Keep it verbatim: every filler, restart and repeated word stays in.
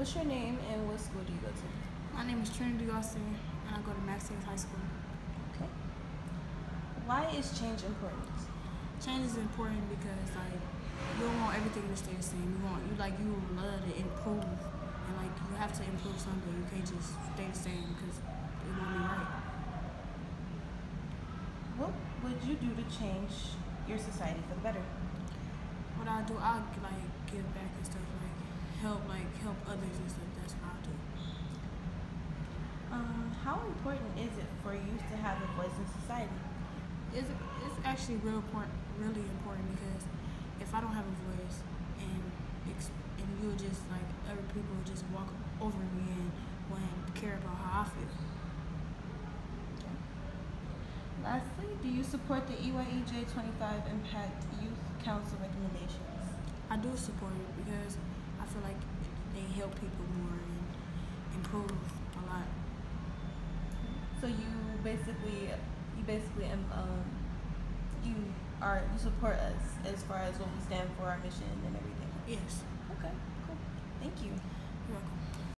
What's your name and what school do you go to? My name is Trinity Austin, and I go to Max High School. Okay. Why is change important? Change is important because like you don't want everything to stay the same. You want you like you would love to improve, and like you have to improve something. You can't just stay the same because it won't be right. What would you do to change your society for the better? What I do, I like give back and stuff, like help, like help others and stuff. That's what I do. Um, how important is it for youth to have a voice in society? It's it's actually real important, really important because if I don't have a voice and ex- and you'll just like other people will just walk over me and won't care about how I feel. Okay. Lastly, do you support the E Y E J twenty-five Impact Youth Council recommendations? I do support it because I feel like they help people more and improve a lot. So you basically, you basically, um, um, you are you support us as far as what we stand for, our mission, and everything. Yes. Okay, cool. Thank you. You're welcome.